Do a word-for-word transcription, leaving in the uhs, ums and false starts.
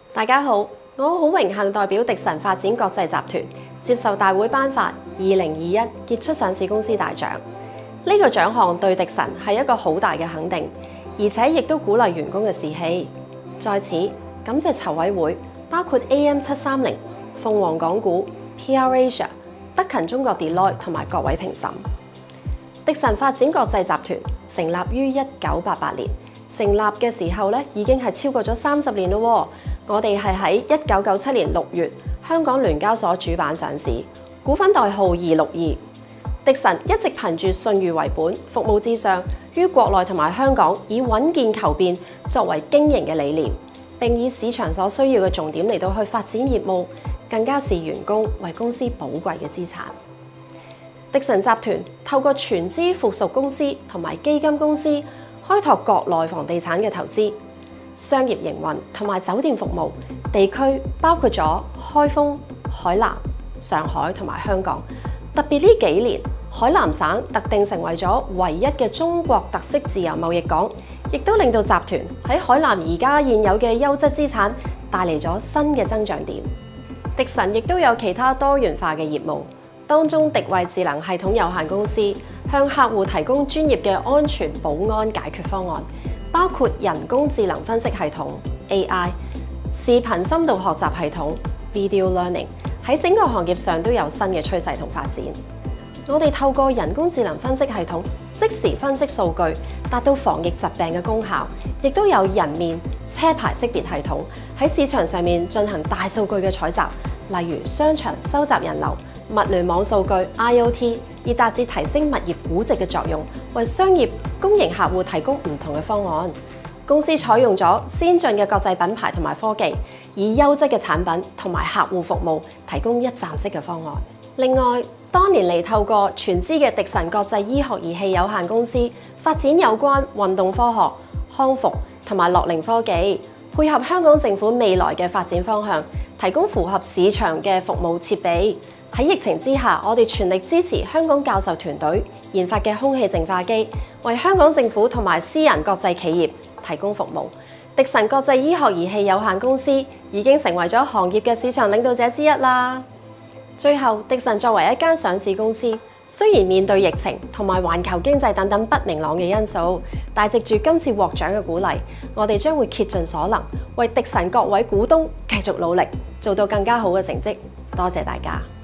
大家好，我好榮幸代表迪神發展國際集團接受大會頒發二零二一傑出上市公司大獎。呢、這個獎項對迪神係一個好大嘅肯定，而且亦都鼓勵員工嘅士氣。在此感謝籌委會，包括 A M 七三零、鳳凰港股、P R Asia、德勤中國 Deloitte 同埋各位評審。迪神發展國際集團成立於一九八八年，成立嘅時候咧已經係超過咗三十年咯。我哋係喺一九九七年六月香港聯交所主板上市，股份代號二六二。迪神一直憑住信譽為本、服務至上，於國內同埋香港以穩健求變作為經營嘅理念，並以市場所需要嘅重點嚟到去發展業務，更加視員工為公司寶貴嘅資產。迪神集團透過全資附屬公司同埋基金公司，開拓國內房地產嘅投資、商業營運同埋酒店服務，地區包括咗開封、海南、上海同埋香港。特別呢幾年，海南省特定成為咗唯一嘅中國特色自由貿易港，亦都令到集團喺海南而家現有嘅優質資產帶嚟咗新嘅增長點。迪神亦都有其他多元化嘅業務，當中迪慧智能系統有限公司向客戶提供專業嘅安全保安解決方案，包括人工智能分析系統 A I、視頻深度學習系統 Video Learning， 喺整個行業上都有新嘅趨勢同發展。我哋透過人工智能分析系統即時分析數據，達到防疫疾病嘅功效，亦都有人面車牌識別系統喺市場上面進行大數據嘅採集，例如商場收集人流、物聯網數據 I O T， 以達至提升物業估值嘅作用，為商業公營客戶提供唔同嘅方案。公司採用咗先進嘅國際品牌同埋科技，以優質嘅產品同埋客戶服務提供一站式嘅方案。另外，多年嚟透過全資嘅迪神國際醫學儀器有限公司發展有關運動科學、康復同埋樂齡科技，配合香港政府未來嘅發展方向，提供符合市場嘅服務設備。喺疫情之下，我哋全力支持香港教授團隊研發嘅空氣淨化機，為香港政府同埋私人國際企業提供服務。迪神國際醫學儀器有限公司已經成為咗行業嘅市場領導者之一啦。最後，迪神作為一間上市公司，雖然面對疫情同埋環球經濟等等不明朗嘅因素，但藉住今次獲獎嘅鼓勵，我哋將會竭盡所能，為迪神各位股東繼續努力，做到更加好嘅成績。多謝大家。